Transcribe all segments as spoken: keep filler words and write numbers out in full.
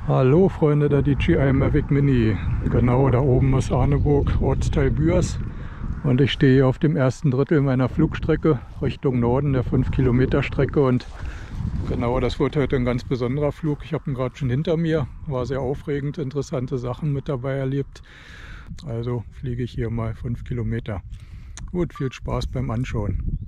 Hallo Freunde der D J I Mavic Mini. Genau da oben ist Arneburg, Ortsteil Bührs. Und ich stehe hier auf dem ersten Drittel meiner Flugstrecke Richtung Norden, der fünf Kilometer Strecke. Und genau, das wird heute ein ganz besonderer Flug. Ich habe ihn gerade schon hinter mir. War sehr aufregend, interessante Sachen mit dabei erlebt. Also fliege ich hier mal fünf Kilometer. Gut, viel Spaß beim Anschauen.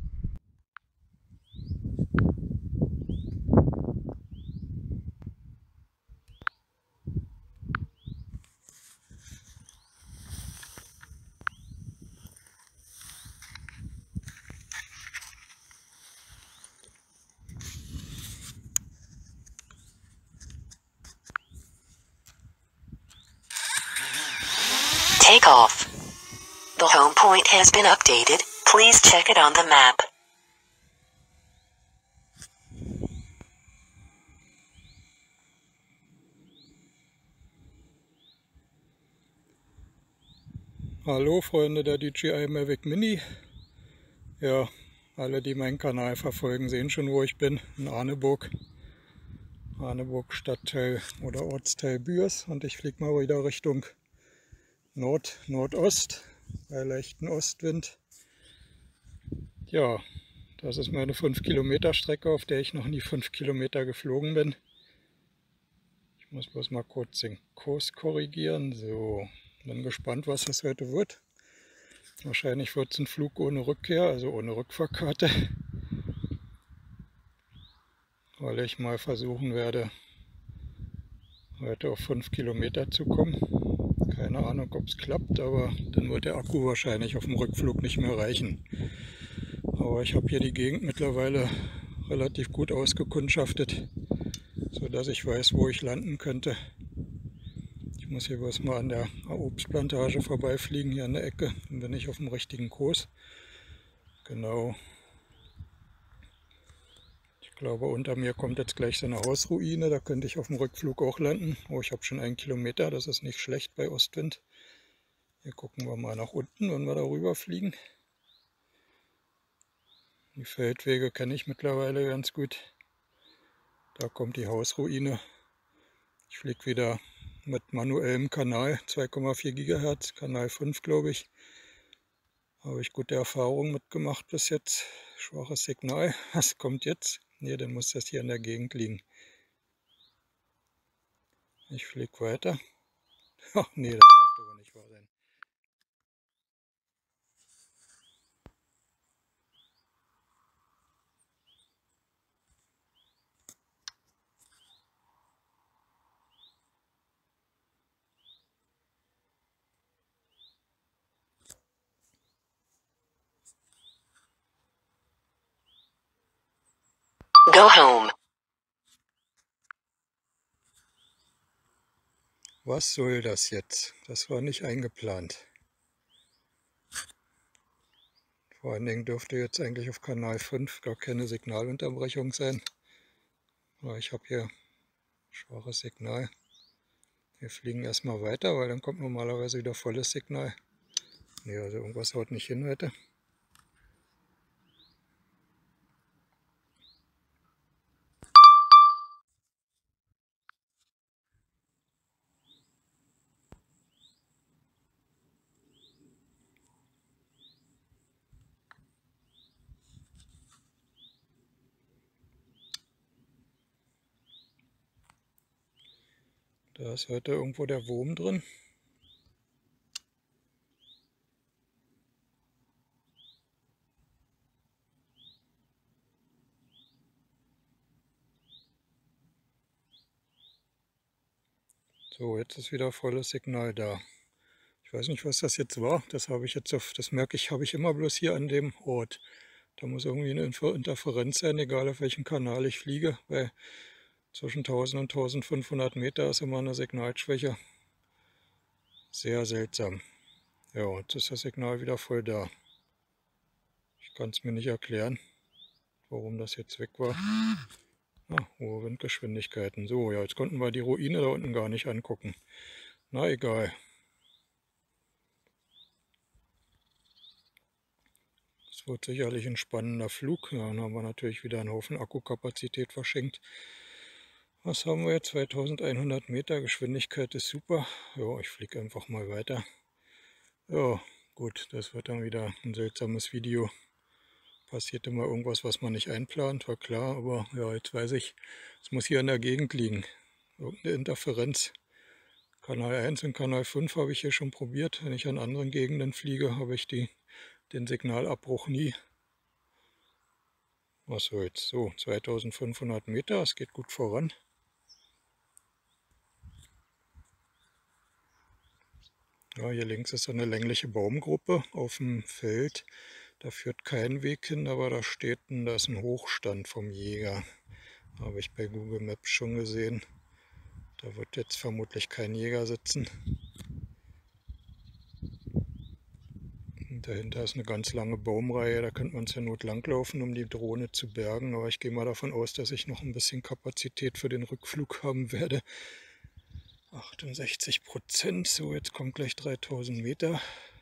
Takeoff. The home point has been updated. Please check it on the map. Hallo Freunde der D J I Mavic Mini. Ja, alle, die meinen Kanal verfolgen, sehen schon, wo ich bin. In Arneburg. Arneburg Stadtteil oder Ortsteil Bührs. Und ich fliege mal wieder Richtung Nord, Nordost bei leichtem Ostwind. Ja, das ist meine fünf Kilometer Strecke, auf der ich noch nie fünf Kilometer geflogen bin. Ich muss bloß mal kurz den Kurs korrigieren. So, bin gespannt, was das heute wird. Wahrscheinlich wird es ein Flug ohne Rückkehr, also ohne Rückfahrkarte. Weil ich mal versuchen werde, heute auf fünf Kilometer zu kommen. Keine Ahnung, ob es klappt, aber dann wird der Akku wahrscheinlich auf dem Rückflug nicht mehr reichen. Aber ich habe hier die Gegend mittlerweile relativ gut ausgekundschaftet, sodass ich weiß, wo ich landen könnte. Ich muss hier bloß mal an der Obstplantage vorbeifliegen, hier an der Ecke. Dann bin ich auf dem richtigen Kurs. Genau. Ich glaube, unter mir kommt jetzt gleich so eine Hausruine. Da könnte ich auf dem Rückflug auch landen. Oh, ich habe schon einen Kilometer, das ist nicht schlecht bei Ostwind. Hier gucken wir mal nach unten, wenn wir darüber fliegen. Die Feldwege kenne ich mittlerweile ganz gut. Da kommt die Hausruine. Ich fliege wieder mit manuellem Kanal, zwei Komma vier Gigahertz, Kanal fünf glaube ich. Habe ich gute Erfahrungen mitgemacht bis jetzt. Schwaches Signal. Was kommt jetzt? Ne, dann muss das hier in der Gegend liegen. Ich fliege weiter. Ach nee, das darf aber nicht wahr sein. Go home. Was soll das jetzt? Das war nicht eingeplant. Vor allen Dingen dürfte jetzt eigentlich auf Kanal fünf gar keine Signalunterbrechung sein. Aber ich habe hier schwaches Signal. Wir fliegen erstmal weiter, weil dann kommt normalerweise wieder volles Signal. Ne, also irgendwas haut nicht hin heute. Da ist heute irgendwo der Wurm drin. So, jetzt ist wieder volles Signal da. Ich weiß nicht, was das jetzt war. Das habe ich jetzt auf, das merke ich, habe ich immer bloß hier an dem Ort. Da muss irgendwie eine Interferenz sein, egal auf welchem Kanal ich fliege, weil zwischen tausend und tausendfünfhundert Meter ist immer eine Signalschwäche. Sehr seltsam. Ja, jetzt ist das Signal wieder voll da. Ich kann es mir nicht erklären, warum das jetzt weg war. Ah, hohe Windgeschwindigkeiten. So, ja, jetzt konnten wir die Ruine da unten gar nicht angucken. Na egal. Es wird sicherlich ein spannender Flug. Ja, dann haben wir natürlich wieder einen Haufen Akkukapazität verschenkt. Was haben wir jetzt? zweitausendeinhundert Meter, Geschwindigkeit ist super. Ja, ich fliege einfach mal weiter. Ja, gut, das wird dann wieder ein seltsames Video. Passiert immer irgendwas, was man nicht einplant, war klar, aber ja, jetzt weiß ich, es muss hier in der Gegend liegen. Irgendeine Interferenz. Kanal eins und Kanal fünf habe ich hier schon probiert. Wenn ich an anderen Gegenden fliege, habe ich die, den Signalabbruch nie. Was soll's? So, zweitausendfünfhundert Meter, es geht gut voran. Ja, hier links ist so eine längliche Baumgruppe auf dem Feld. Da führt kein Weg hin, aber da steht ein, da ist ein Hochstand vom Jäger. Habe ich bei Google Maps schon gesehen. Da wird jetzt vermutlich kein Jäger sitzen. Und dahinter ist eine ganz lange Baumreihe, da könnte man zur Not langlaufen, um die Drohne zu bergen. Aber ich gehe mal davon aus, dass ich noch ein bisschen Kapazität für den Rückflug haben werde. achtundsechzig Prozent, so jetzt kommt gleich dreitausend Meter.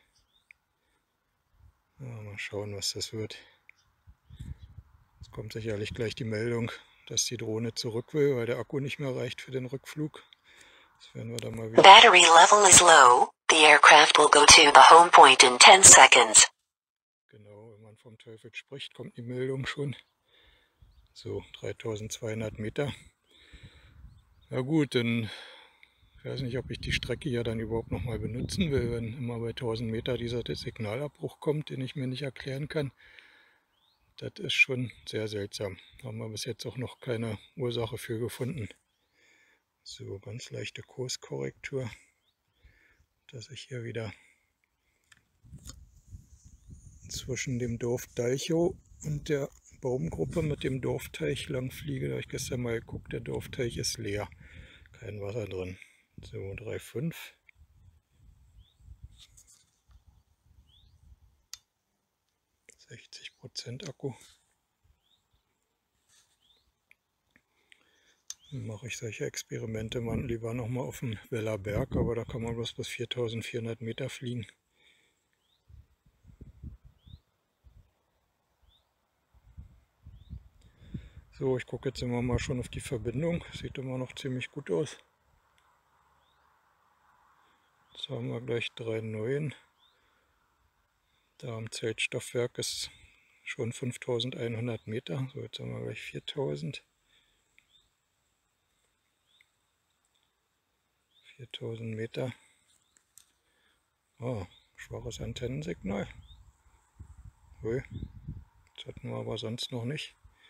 Ja, mal schauen, was das wird. Jetzt kommt sicherlich gleich die Meldung, dass die Drohne zurück will, weil der Akku nicht mehr reicht für den Rückflug. Das werden wir dann mal wieder. Battery level is low. The aircraft will go to the home point in ten seconds. Genau, wenn man vom Teufel spricht, kommt die Meldung schon. So, dreitausendzweihundert Meter. Ja gut, dann ich weiß nicht, ob ich die Strecke ja dann überhaupt noch mal benutzen will, wenn immer bei tausend Meter dieser Signalabbruch kommt, den ich mir nicht erklären kann. Das ist schon sehr seltsam. Da haben wir bis jetzt auch noch keine Ursache für gefunden. So, ganz leichte Kurskorrektur, dass ich hier wieder zwischen dem Dorf Dalchow und der Baumgruppe mit dem Dorfteich lang fliege. Da habe ich gestern mal geguckt, der Dorfteich ist leer. Kein Wasser drin. So, drei Komma fünf. sechzig Prozent Akku. Dann mache ich solche Experimente man lieber nochmal auf dem Weller Berg, aber da kann man bloß bis viertausendvierhundert Meter fliegen. So, ich gucke jetzt immer mal schon auf die Verbindung. Sieht immer noch ziemlich gut aus. Jetzt haben wir gleich drei neun. Da am Zeltstoffwerk ist schon fünftausendeinhundert Meter. So, jetzt haben wir gleich viertausend. viertausend Meter. Oh, schwaches Antennensignal. Ui, das hatten wir aber sonst noch nicht.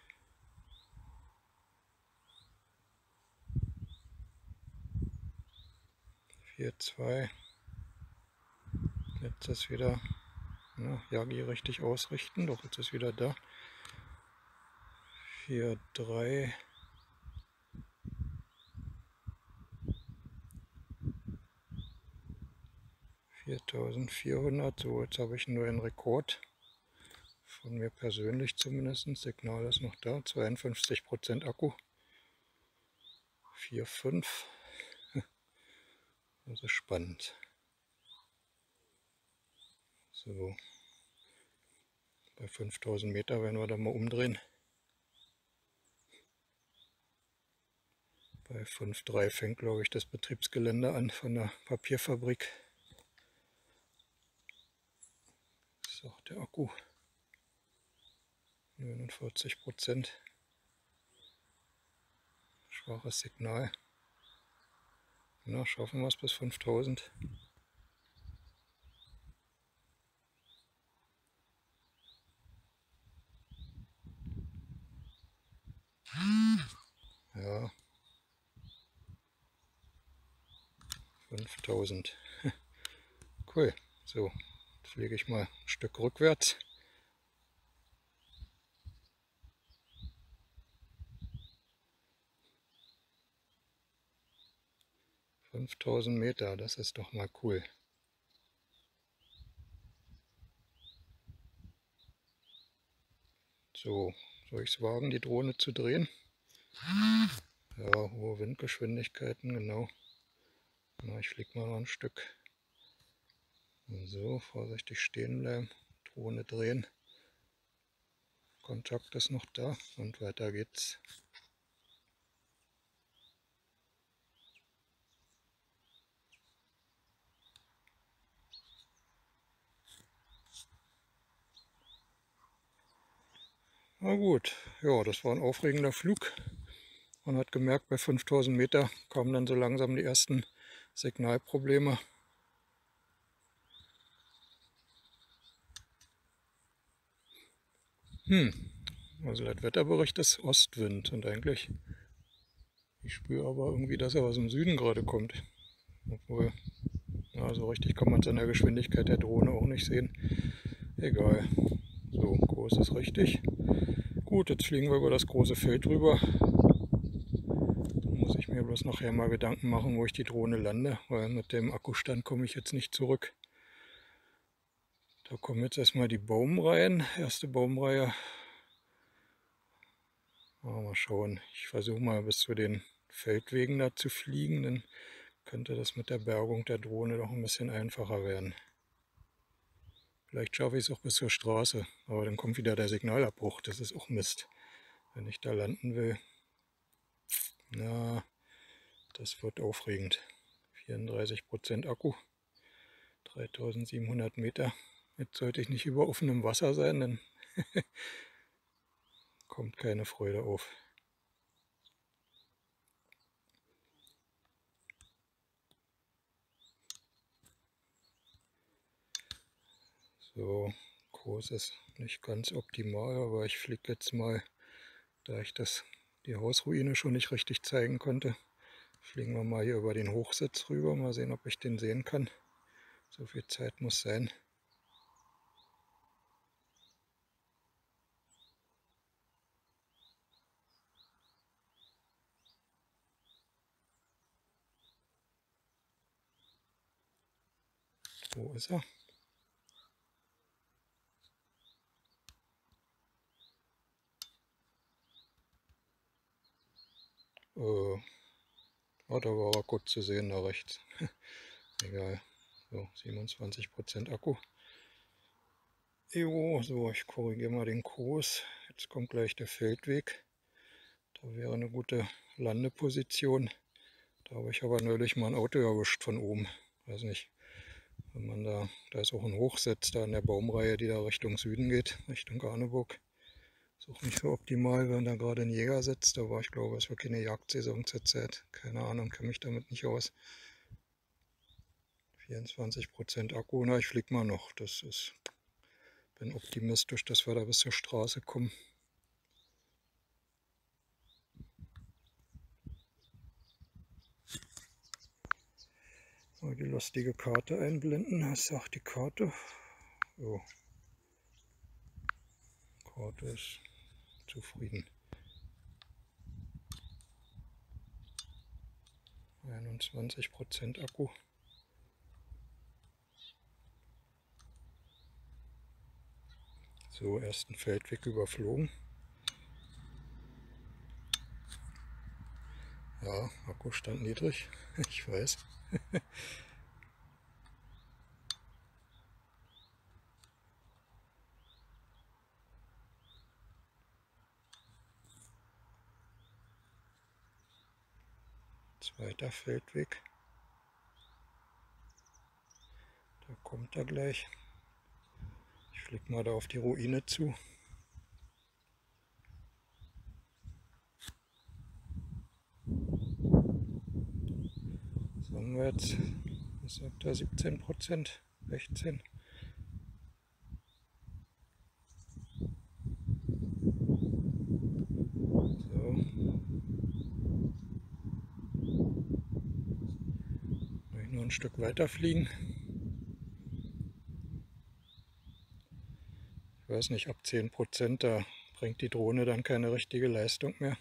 vier Komma zwei. Jetzt ist wieder ja, Yagi richtig ausrichten, doch jetzt ist wieder da. vier Komma drei. viertausendvierhundert, so jetzt habe ich nur einen Rekord. Von mir persönlich zumindest. Signal ist noch da, zweiundfünfzig Prozent Akku. vier Komma fünf. Das ist spannend. So, bei fünftausend Meter werden wir da mal umdrehen. Bei fünf Komma drei fängt, glaube ich, das Betriebsgelände an von der Papierfabrik. Das ist auch der Akku. neunundvierzig Prozent. Schwaches Signal. Na, schaffen wir es bis fünftausend. Ja. fünftausend. Cool. So, jetzt fliege ich mal ein Stück rückwärts. fünftausend Meter, das ist doch mal cool. So, soll ich es wagen, die Drohne zu drehen? Ja, hohe Windgeschwindigkeiten, genau. Na, ich fliege mal noch ein Stück. So, vorsichtig stehen bleiben, Drohne drehen. Kontakt ist noch da und weiter geht's. Na gut, ja, das war ein aufregender Flug. Man hat gemerkt, bei fünftausend Meter kamen dann so langsam die ersten Signalprobleme. Hm, also laut Wetterbericht ist Ostwind und eigentlich, ich spüre aber irgendwie, dass er aus dem Süden gerade kommt. Obwohl, ja, so richtig kann man es an der Geschwindigkeit der Drohne auch nicht sehen. Egal. So, groß ist richtig. Gut, jetzt fliegen wir über das große Feld rüber. Da muss ich mir bloß nachher mal Gedanken machen, wo ich die Drohne lande, weil mit dem Akkustand komme ich jetzt nicht zurück. Da kommen jetzt erstmal die Baumreihen, erste Baumreihe. Mal schauen, ich versuche mal bis zu den Feldwegen da zu fliegen, dann könnte das mit der Bergung der Drohne doch ein bisschen einfacher werden. Vielleicht schaffe ich es auch bis zur Straße, aber dann kommt wieder der Signalabbruch, das ist auch Mist. Wenn ich da landen will, na, das wird aufregend. vierunddreißig Prozent Akku, dreitausendsiebenhundert Meter. Jetzt sollte ich nicht über offenem Wasser sein, dann kommt keine Freude auf. So, Kurs ist nicht ganz optimal, aber ich fliege jetzt mal, da ich das, die Hausruine schon nicht richtig zeigen konnte, fliegen wir mal hier über den Hochsitz rüber, mal sehen, ob ich den sehen kann. So viel Zeit muss sein. Wo ist er? Äh, oh, da war er gut zu sehen, da rechts. Egal. So, siebenundzwanzig Prozent Akku. Jo, so, ich korrigiere mal den Kurs. Jetzt kommt gleich der Feldweg. Da wäre eine gute Landeposition. Da habe ich aber neulich mal ein Auto erwischt von oben. Weiß nicht, wenn man da, da ist auch ein Hochsitz da in der Baumreihe, die da Richtung Süden geht, Richtung Arneburg. Ist auch nicht so optimal, wenn da gerade ein Jäger sitzt. Da war ich glaube, es war keine Jagdsaison zur Zeit. Keine Ahnung, kenne mich damit nicht aus. vierundzwanzig Prozent Akku, na ich fliege mal noch. Das ist, bin optimistisch, dass wir da bis zur Straße kommen. Mal die lustige Karte einblenden. Was sagt die Karte? So. Karte ist zufrieden. einundzwanzig Prozent Akku. So, ersten Feldweg überflogen. Ja, Akkustand niedrig, ich weiß. Zweiter Feldweg. Da kommt er gleich. Ich fliege mal da auf die Ruine zu. Sagen wir jetzt, was sagt er, siebzehn Prozent, sechzehn. So. Will ich nur ein Stück weiter fliegen. Ich weiß nicht, ab zehn Prozent, da bringt die Drohne dann keine richtige Leistung mehr.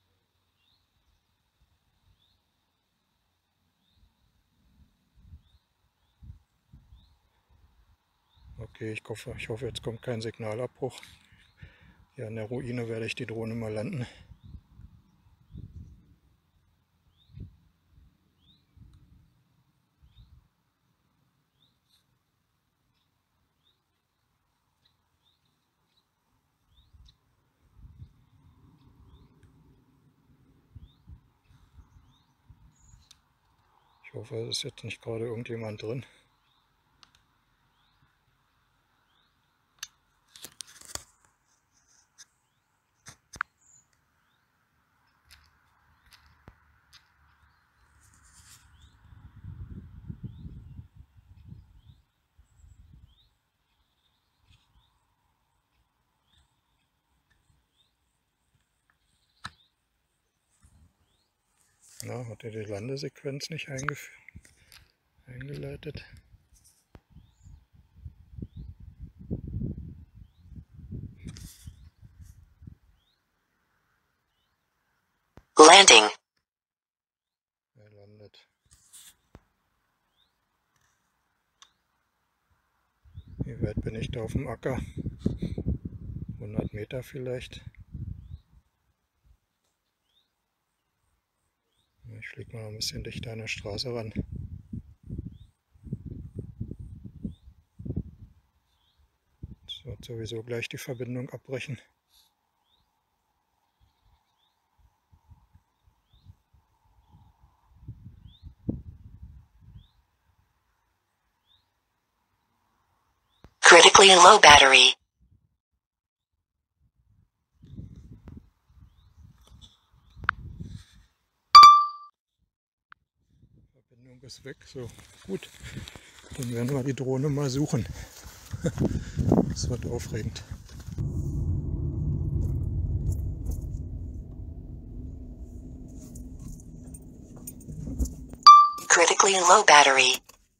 Okay, ich hoffe, ich hoffe, jetzt kommt kein Signalabbruch. Hier an der Ruine werde ich die Drohne mal landen. Ich hoffe, es ist jetzt nicht gerade irgendjemand drin. Na, hat er die Landesequenz nicht eingeleitet? Landing. Er landet. Wie weit bin ich da auf dem Acker? hundert Meter vielleicht. Ich fliege mal ein bisschen dichter an der Straße ran. Das wird sowieso gleich die Verbindung abbrechen. Critically low battery. Verbindung ist weg, so gut. Dann werden wir die Drohne mal suchen. Das wird aufregend. Critically low battery.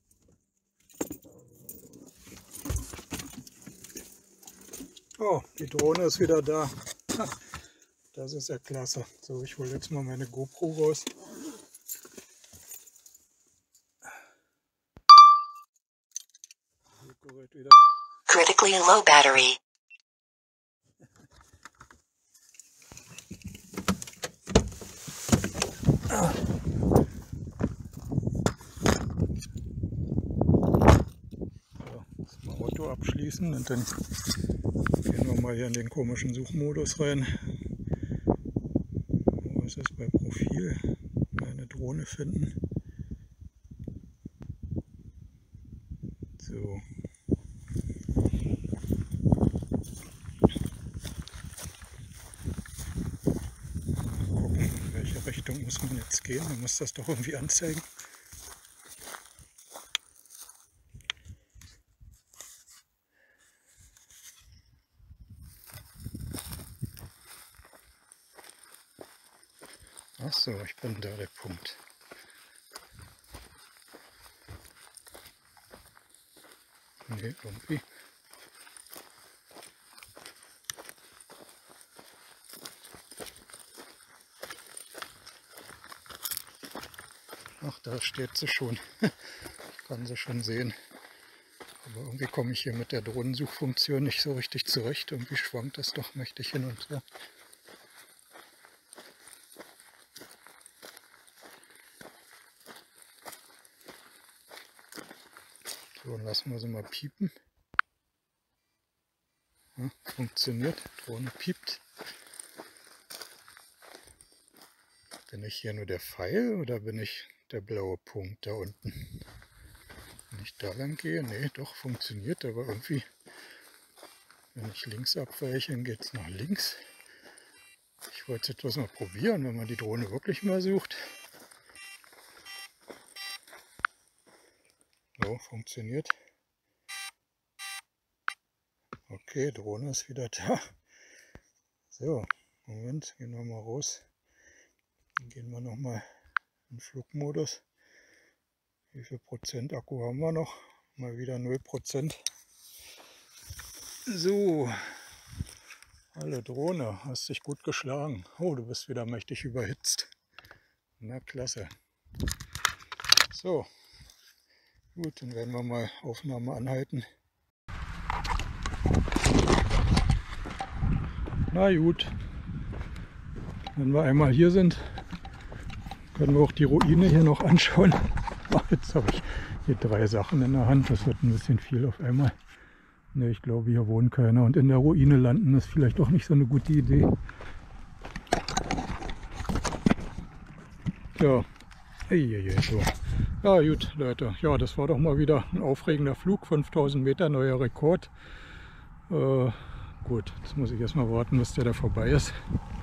Oh, die Drohne ist wieder da. Das ist ja klasse. So, ich hole jetzt mal meine GoPro raus. Wieder. Critically low battery. Ah. So, jetzt mal Auto abschließen und dann gehen wir mal hier in den komischen Suchmodus rein. Wo ist es bei Profil? Meine Drohne finden. So. Richtung muss man jetzt gehen, man muss das doch irgendwie anzeigen. Ach so, ich bin da der Punkt. Nee, irgendwie. Ach, da steht sie schon. Ich kann sie schon sehen. Aber irgendwie komme ich hier mit der Drohnensuchfunktion nicht so richtig zurecht. Irgendwie schwankt das doch mächtig hin und her. So, lassen wir sie mal piepen. Ja, funktioniert. Drohne piept. Bin ich hier nur der Pfeil oder bin ich der blaue Punkt da unten? Wenn ich da lang gehe, nee, doch funktioniert, aber irgendwie, wenn ich links abweiche, dann geht es nach links. Ich wollte es etwas mal probieren, wenn man die Drohne wirklich mal sucht. So, funktioniert. Okay, Drohne ist wieder da. So, Moment, gehen wir mal raus. Dann gehen wir nochmal in Flugmodus. Wie viel Prozent Akku haben wir noch? Mal wieder null Prozent. So, hallo Drohne, hast dich gut geschlagen. Oh, du bist wieder mächtig überhitzt. Na klasse. So, gut, dann werden wir mal Aufnahme anhalten. Na gut, wenn wir einmal hier sind, können wir auch die Ruine hier noch anschauen. Ach, jetzt habe ich hier drei Sachen in der Hand, das wird ein bisschen viel auf einmal. Ne, ich glaube, hier wohnt keiner und in der Ruine landen ist vielleicht auch nicht so eine gute Idee. Ja, eieiei, so. Ja gut, Leute, ja, das war doch mal wieder ein aufregender Flug, fünftausend Meter, neuer Rekord. Äh, gut, jetzt muss ich erstmal warten, bis der da vorbei ist.